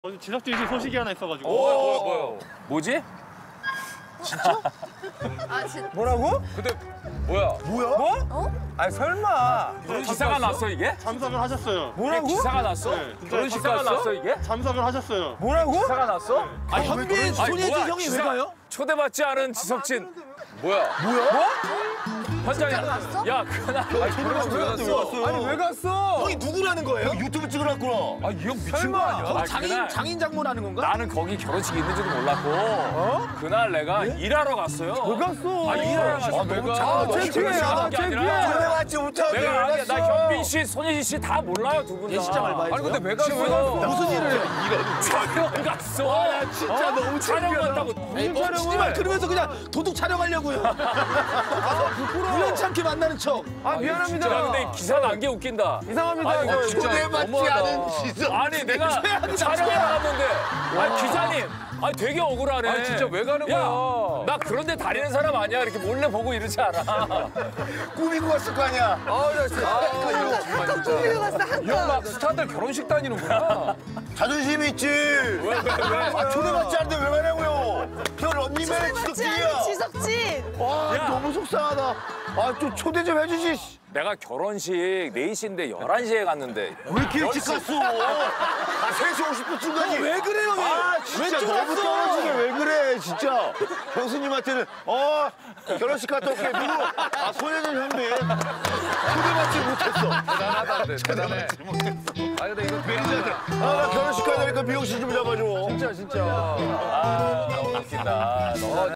제작진 소식이 하나 있어가지고. 뭐야? 뭐지? 진짜? 아, 진짜. 뭐라고? 근데 뭐야? 뭐야? 어? 뭐? 아니 설마. 기사가 났어 이게? 참석을 하셨어요. 뭐라고? 기사가 났어? 네, 진짜 결혼식 기사가 갔어? 났어 이게? 참석을 하셨어요. 뭐라고? 기사가 났어? 아 현빈 손예진 형이 왜 가요? 초대받지 않은 지석진. 뭐야? 뭐야? 현장에 야 그날 결혼식 왜 갔어? 아니 왜 갔어? 형이 누구라는 거예요? 유튜브 찍으라구나. 아 이 형 미친 거 아니야? 장인 장모라는 건가? 나는 거기 결혼식이 있는지도 몰랐고 그날 내가 일하러 갔어요. 왜 갔어? 아 일하러 갔어. 창피해. 초대받지 못하게. 내가 아니야. 나 현빈 씨, 손예진 씨 다 몰라요 두 분 다. 예식장 알바했어요? 아니 근데 왜 갔어? 무슨 일을 해? 촬영 갔어. 진짜 너무 촬영 갔다고. 멈추지 마. 그러면서 그냥 도둑 촬영하려고요. 우연찮게 만나는 척. 아 미안합니다. 야 근데 기사 난 게 웃긴다. 이상합니다. 아니, 진짜 초대받지 너무하다. 않은 지석. 아니 내가 촬영하러 갔는데 아니 기자님 아니 되게 억울하네. 아니, 진짜 왜 가는 야, 거야? 나 그런데 다니는 사람 아니야. 이렇게 몰래 보고 이러지 않아. 꾸미고 갔을 거 아니야. 한껏 꾸미고 갔어, 한껏. 형 막 스타들 결혼식 다니는구나. 자존심 있지. 왜? 아, 초대받지 않는데 왜 가냐고요. 형 런닝맨의 초대받지 않은 지석진이야. 지석진. 와 야. 너무 속상하다. 아 좀 초대 좀 해주지. 내가 결혼식 4시인데 11시에 갔는데 왜 이렇게 일찍 갔어? 아 3시 50분쯤 가지. 왜 그래요? 아 진짜 왜 너무 쫄았어? 떨어지게 왜 그래 진짜. 형수님한테는 결혼식 갔다 올게. 누구? 아 손예진 현빈. 초대받지 못했어. 대단하다, 근데 대단해. 아 근데 이거 매니저한테 나 결혼식 가야 되니까 미용실 좀 잡아줘. 진짜. 아 너무 웃긴다.